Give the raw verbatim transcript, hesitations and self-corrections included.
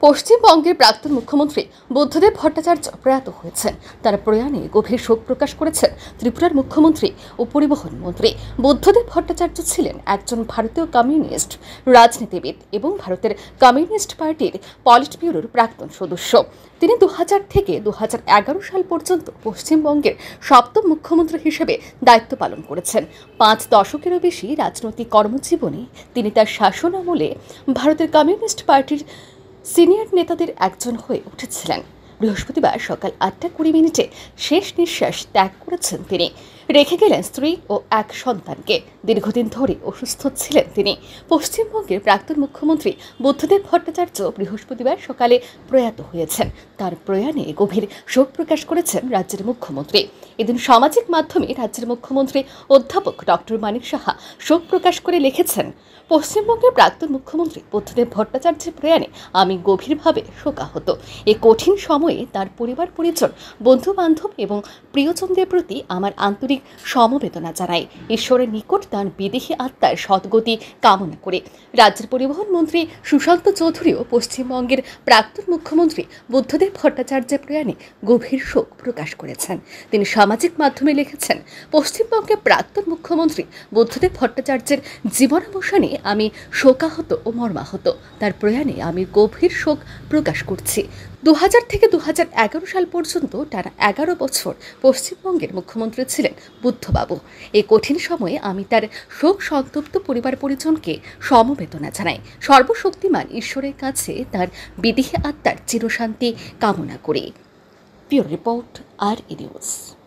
পশ্চিমবঙ্গের প্রাক্তন মুখ্যমন্ত্রী বুদ্ধদেব ভট্টাচার্য প্রয়াত হয়েছেন। তার প্রয়াণে গভীর শোক প্রকাশ করেছেন ত্রিপুরার মুখ্যমন্ত্রী ও পরিবহন মন্ত্রী। বুদ্ধদেব ভট্টাচার্য ছিলেন একজন ভারতীয় কমিউনিস্ট রাজনীতিবিদ এবং ভারতের কমিউনিস্ট পার্টির পলিট ব্যুরোর প্রাক্তন সদস্য। তিনি দু হাজার থেকে দু হাজার এগারো সাল পর্যন্ত পশ্চিমবঙ্গের সপ্তম মুখ্যমন্ত্রী হিসেবে দায়িত্ব পালন করেছেন। পাঁচ দশকেরও বেশি রাজনৈতিক কর্মজীবনে তিনি তার শাসনামলে ভারতের কমিউনিস্ট পার্টির সিনিয়র নেতাদের একজন হয়ে উঠেছিলেন। বৃহস্পতিবার সকাল আটটা কুড়ি মিনিটে শেষ নিঃশ্বাস ত্যাগ করেছেন তিনি। রেখে গেলেন স্ত্রী ও এক সন্তানকে। দীর্ঘদিন ধরে অসুস্থ ছিলেন তিনি। পশ্চিমবঙ্গের প্রাক্তন মুখ্যমন্ত্রী বুদ্ধদেব ভট্টাচার্য বৃহস্পতিবার সকালে প্রয়াত হয়েছেন। তার প্রয়াণে গভীর শোক প্রকাশ করেছেন রাজ্যের মুখ্যমন্ত্রী। এদিন সামাজিক মাধ্যমে রাজ্যের মুখ্যমন্ত্রী অধ্যাপক ডক্টর মানিক সাহা শোক প্রকাশ করে লিখেছেন, পশ্চিমবঙ্গের প্রাক্তন মুখ্যমন্ত্রী বুদ্ধদেব ভট্টাচার্যের প্রয়াণে আমি গভীরভাবে শোকাহত। এই কঠিন সময়ে তার পরিবার পরিজন, বন্ধু বান্ধব এবং প্রিয়জনদের প্রতি আমার আন্তরিক সমবেদনা জানাই। ঈশ্বরের নিকট তার বিদেহী আত্মার সদ্গতি কামনা করে রাজ্যের পরিবহন মন্ত্রী সুশান্ত চৌধুরীও পশ্চিমবঙ্গের প্রাক্তন মুখ্যমন্ত্রী বুদ্ধদেব ভট্টাচার্যের প্রয়াণে গভীর শোক প্রকাশ করেছেন। তিনি সামাজিক মাধ্যমে লিখেছেন, পশ্চিমবঙ্গের প্রাক্তন মুখ্যমন্ত্রী বুদ্ধদেব ভট্টাচার্যের জীবনাবসানে আমি শোকাহত ও মর্মাহত। তার প্রয়াণে আমি গভীর শোক প্রকাশ করছি। দু হাজার থেকে দু হাজার এগারো সাল পর্যন্ত টানা এগারো বছর পশ্চিমবঙ্গের মুখ্যমন্ত্রী ছিলেন বুদ্ধবাবু। এই কঠিন সময়ে আমি তার শোক সন্তপ্ত পরিবার পরিজনকে সমবেদনা জানাই। সর্বশক্তিমান ঈশ্বরের কাছে তার বিদেহী আত্মার চিরশান্তি কামনা করি। ব্যুরো রিপোর্ট আর ই নিউজ।